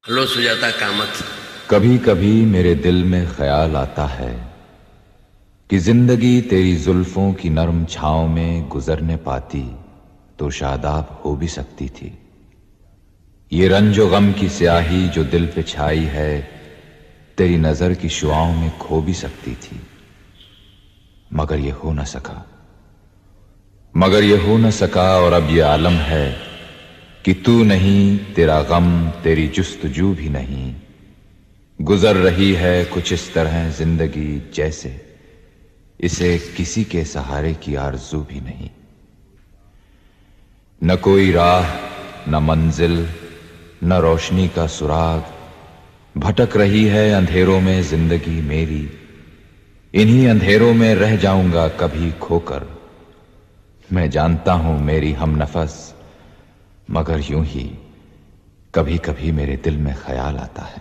Hello Sujata Kamat. कभी कभी मेरे दिल में ख्याल आता है कि जिंदगी तेरी जुल्फों की नरम छांव में गुजरने पाती तो शादाब हो भी सकती थी। ये रंजो गम की स्याही जो दिल पे छाई है तेरी नजर की शुआओं में खो भी सकती थी, मगर ये हो न सका और अब ये आलम है कि तू नहीं, तेरा गम, तेरी जुस्तजू भी नहीं। गुजर रही है कुछ इस तरह जिंदगी जैसे इसे किसी के सहारे की आरज़ू भी नहीं। न कोई राह, न मंजिल, न रोशनी का सुराग, भटक रही है अंधेरों में जिंदगी मेरी। इन्हीं अंधेरों में रह जाऊंगा कभी खोकर। मैं जानता हूं मेरी हम नफस, मगर यूं ही कभी कभी मेरे दिल में ख्याल आता है।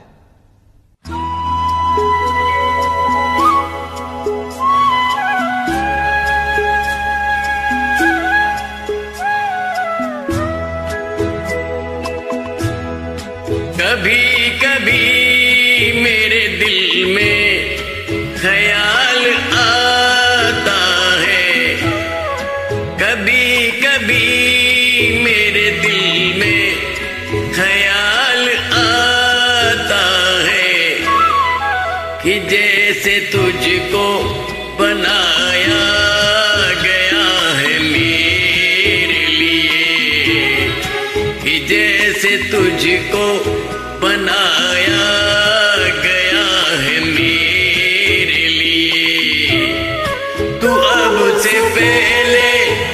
कभी कभी मेरे दिल में ख्याल आता है, कभी कभी मेरे दिल में ख्याल आता है कि जैसे तुझको बनाया गया है मेरे लिए, कि जैसे तुझको बनाया गया है मेरे लिए। तू अब से पहले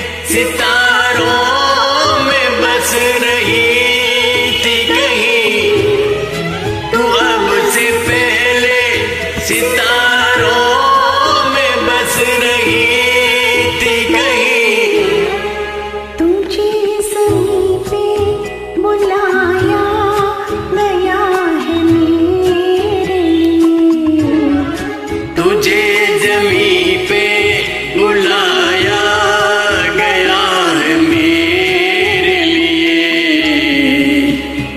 सितारों में बस रही थी कहीं, तू अब से पहले सितारों में बस रही थी कहीं। तुझे सही पे बुलाया गया है मेरे लिए, तुझे जमी पे बुलाया गया है मेरे लिए।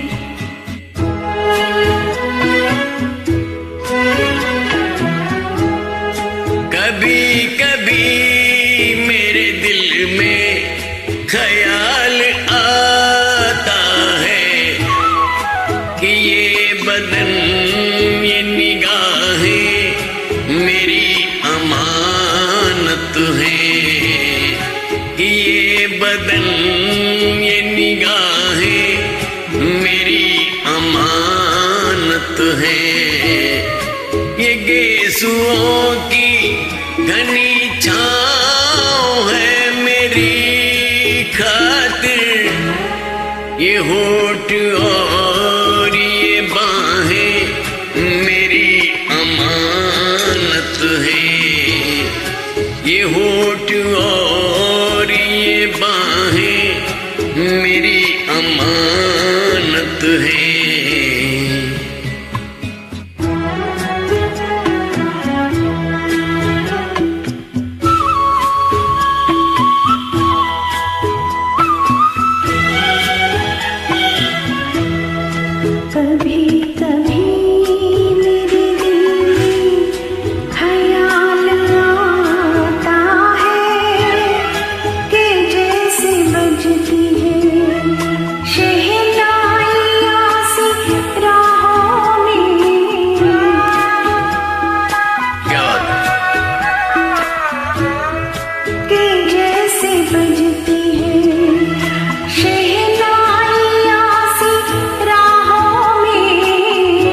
कभी कभी मेरे दिल में ख्याल आता है कि ये बदन, ये निगाहें मेरी अमानत है, कि ये बदन, ये निगाहें मेरी अमानत है। ये गेसुओं की घनी छाँव है मेरी खातिर, ये होठ और ये बाहें मेरी अमानत है, ये होठ और ये बाहें मेरी अमानत है। कभी कभी मेरे दिल में ख्याल आता है कि जैसे बजती है शहनाइयाँ सी राहों में, क्या कि जैसे बजती है शहनाइयाँ सी राहों में।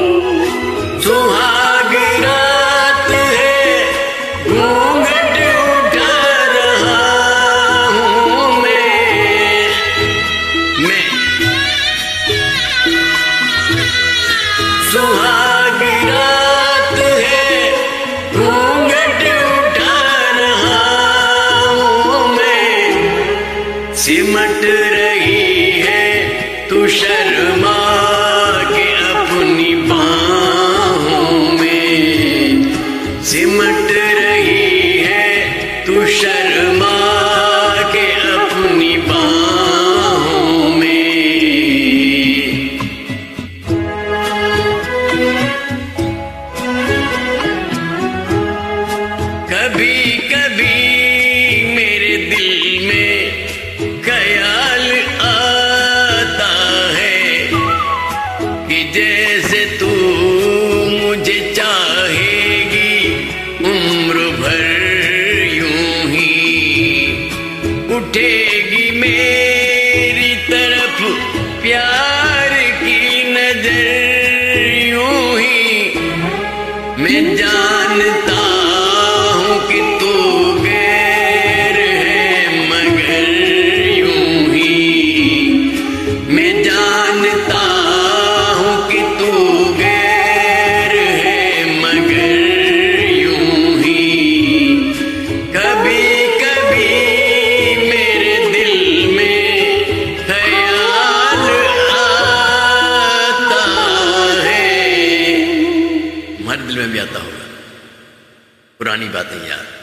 जैसे तू मुझे चाहेगी उम्र भर यूं ही उठेगी मेरी तरफ प्यार की नजर यूं ही। मैं जानता हूं कि तू गैर है मगर यूं ही। मैं जानता हूं कि तू गैर है मगर यूं ही। कभी कभी मेरे दिल में ख्याल आता है। हमारे दिल में भी आता होगा पुरानी बातें याद।